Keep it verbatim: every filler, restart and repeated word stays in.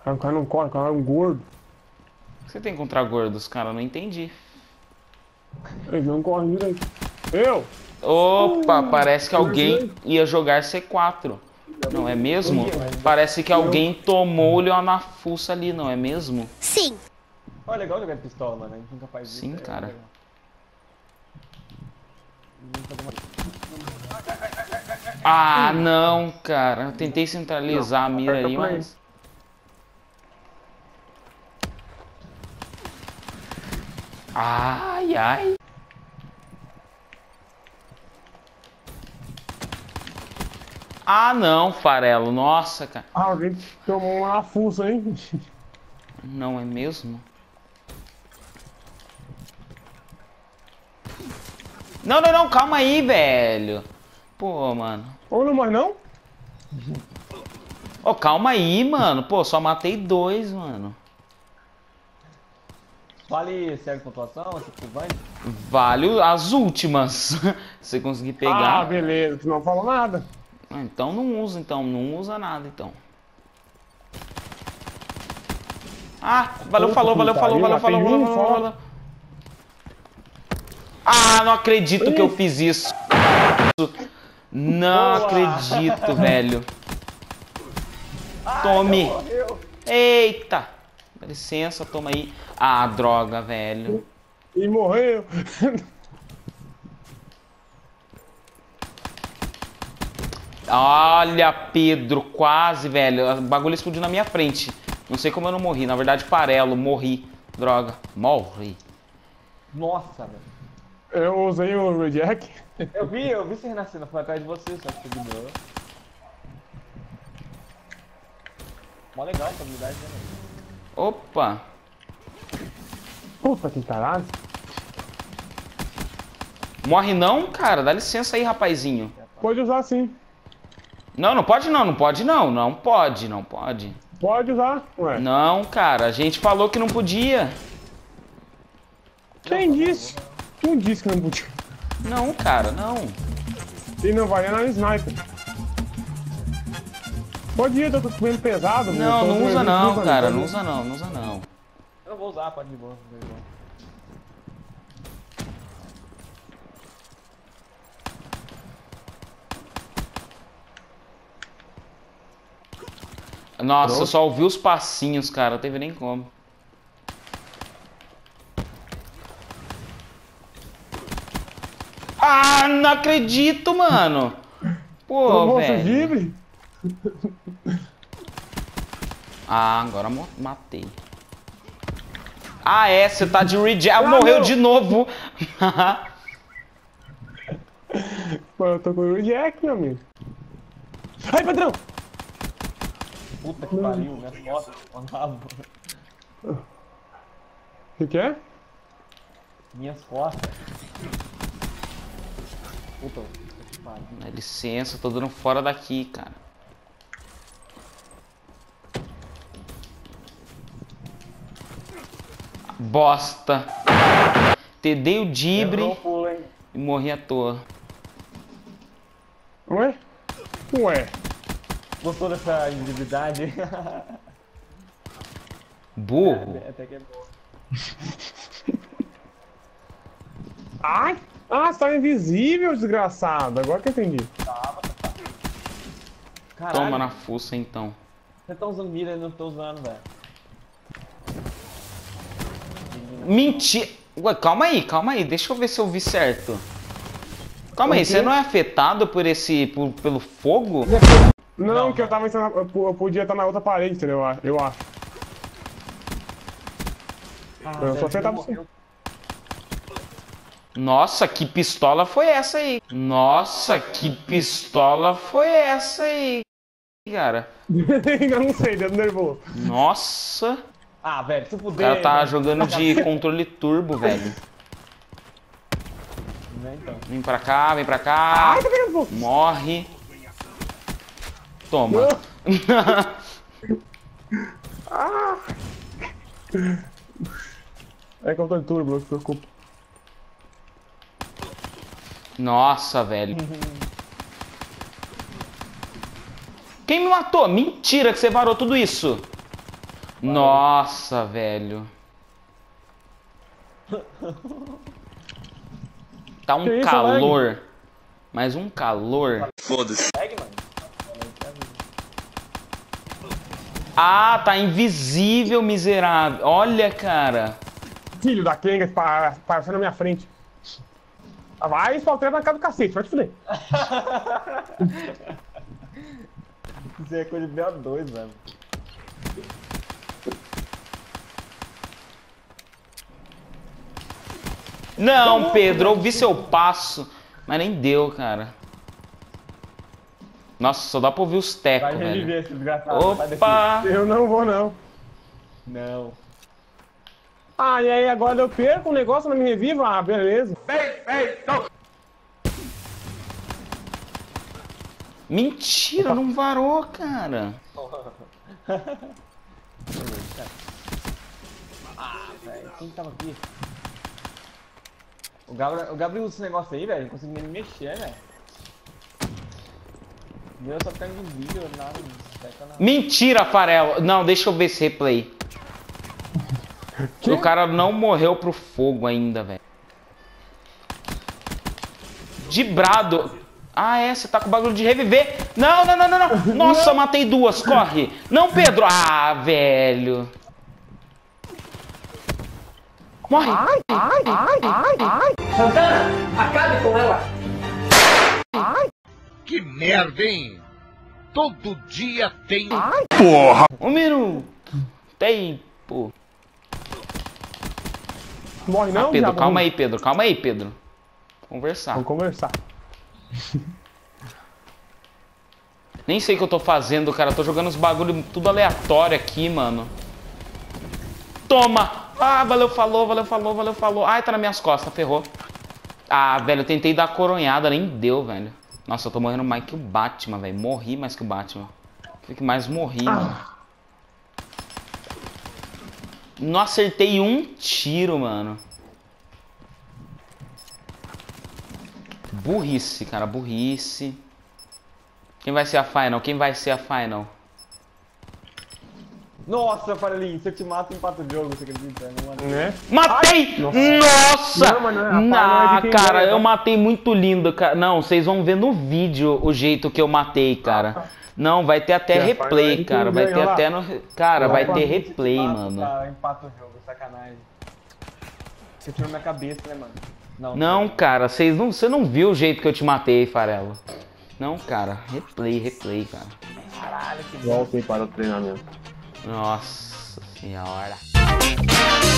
O cara não corre, o cara é um gordo. O que você tem contra gordos, cara? Eu não entendi. Ele não corre direito. Eu? Opa, Uh, parece que eu alguém ajudei. ia jogar C quatro. Não é mesmo? Eu vi, mas- Parece que alguém tomou-lhe uma na fuça ali, não é mesmo? Sim. Olha, é legal jogar de pistola, mano. A gente nunca faz isso. Sim, é cara. legal. Nunca deu uma- Ah, não, cara. Eu tentei centralizar a mira aperta ali, play. mas... Ai, ai. Ah, não, farelo. Nossa, cara. Ah, alguém tomou uma na fuça, hein? Não é mesmo? Não, não, não. Calma aí, velho. Pô, mano. Ou não, mas não? Ô, calma aí, mano. Pô, só matei dois, mano. Vale sério pontuação, tipo, vai. Vale as últimas. Se você conseguir Ah, pegar. beleza, tu não falou nada. Ah, então não usa, então. Não usa nada, então. Ah, valeu, Puta falou, que valeu, falou, pariu, valeu, falou, matei valeu, um falou, só. valeu. Ah, não acredito que eu fiz isso. Não Boa. acredito, velho. Tome. Morreu. Eita. Dá licença, toma aí. Ah, droga, velho. E morreu. Olha, Pedro, quase, velho. O bagulho explodiu na minha frente. Não sei como eu não morri. Na verdade, parelo, morri. Droga. Morri. Nossa, velho. Eu usei o Reject. Eu vi, eu vi você renascendo, foi atrás de você, só que você ignorou. Mó legal essa habilidade, né, velho? Opa. Puta que caralho. Morre não, cara. Dá licença aí, rapazinho. Pode usar sim. Não, não pode não. Não pode não. Não pode, não pode. Pode usar, ué. Não, cara. A gente falou que não podia. Quem disse? Quem disse que não podia? Não, cara, não. E não vai na sniper. Pode ir, eu tô comendo pesado. Não, tô não com usa ele, não, usa, cara. não. Não usa não, não usa não. Eu não vou usar, pode ir de boa, de boa. Nossa, eu Pronto. só ouvi os passinhos, cara. Não teve nem como. Ah, não acredito, mano. Pô, Tomou velho. fugible? Ah, agora mo- matei. Ah, é, você tá de reject. Ah, Ah, morreu não. de novo. Pô, eu tô com o Reject, meu amigo. Ai, padrão! Puta que pariu, minhas costas, mandava. O que que é? Minhas costas. Puta, puta que pariu. Dá licença, eu tô dando fora daqui, cara. Bosta. Te dei o dibre Errou o pulo, hein? e morri à toa. Ué? Ué? Gostou dessa invisibilidade? Burro. Até que é bom. Ai! Ah, você tá invisível, desgraçado. Agora que eu entendi. Caralho, Toma na fuça, então. você tá usando mira e eu não tô usando, velho. Mentira. Ué, calma aí, calma aí. Deixa eu ver se eu vi certo. Calma aí, O quê? você não é afetado por esse... Por, pelo fogo? Não, Não, que eu não. tava ensinando, eu, eu podia estar na outra parede, entendeu? Eu acho. Eu acho. Ah, Eu velho, sou afetado você sim. morreu. Nossa, que pistola foi essa aí? Nossa, que pistola foi essa aí, cara? Ainda não sei, deu nervoso. Nossa. Ah, velho, se O puder. cara tá né? jogando de controle turbo, velho. Né, então. Vem pra cá, vem pra cá. Ai, tá pegando fogo. Morre. Toma. É controle turbo, não se preocupa. Nossa, velho. Quem me matou? Mentira que você varou tudo isso. Nossa, velho. Tá um Que isso, calor. Mas um calor. Foda-se. Segue, mano. Ah, tá invisível, miserável. Olha, cara. Filho da Kenga, pa- aparecendo na minha frente. Ah, vai espalhar na casa do cacete, vai te fuder. Isso é coisa de B O dois, velho. Não, Pedro, eu ouvi seu passo. Mas nem deu, cara. Nossa, só dá pra ouvir os tecos, Vai velho. reviver esse desgraçado. sai daqui. Opa! Eu não vou, não. Não. Ah, e aí agora eu perco um negócio, não me revivo? Ah, beleza. Mentira, não varou, cara. Velho, quem tava aqui? O Gabriel, o Gabriel usa esse negócio aí, velho. Não consigo nem mexer, velho. Meu, só ficar invisível, nada. Não nada. Mentira, Farelo. Não, deixa eu ver esse replay. Que? O cara não morreu pro fogo ainda, velho. De brado. Ah, é, você tá com o bagulho de reviver. Não, não, não, não, não. Nossa, matei duas, corre. Não, Pedro. Ah, velho. Morre. Ai, ai, ai, ai, ai. Santana, acabe com ela. Que merda, hein? Todo dia tem... Um minuto. Tempo. Morre não, Ah, Pedro, diabo? calma aí, Pedro. Calma aí, Pedro. Conversar. Vamos conversar. Nem sei o que eu tô fazendo, cara. Tô jogando os bagulho tudo aleatório aqui, mano. Toma! Ah, valeu, falou, valeu, falou, valeu, falou. Ai, tá nas minhas costas, ferrou. Ah, velho, eu tentei dar a coronhada, nem deu, velho. Nossa, eu tô morrendo mais que o Batman, velho. Morri mais que o Batman. Foi que mais morri, Ah. mano. Não acertei um tiro, mano. Burrice, cara, burrice. Quem vai ser a final? Quem vai ser a final? Nossa, Farelinho, se eu te mato, empata o jogo, você acredita? Não, mano. Né? Matei! Nossa. Nossa! Não, mas não é- rapaz, Não, não é de quem cara, ganha, eu tá? matei muito lindo, cara. Não, vocês vão ver no vídeo o jeito que eu matei, cara. Não, vai ter até Que rapaz, não é replay, de cara. quem Vai ganha ter lá. até no... Cara, vai Opa. ter Se eu te replay, mato, mano. Tá, empata o jogo, sacanagem. Você tirou minha cabeça, né, mano? Não, Não, cara, vocês não, você não viu o jeito que eu te matei, Farelo. Não, cara, replay, replay, cara. Caralho, que Voltem para o treinamento. Nossa senhora.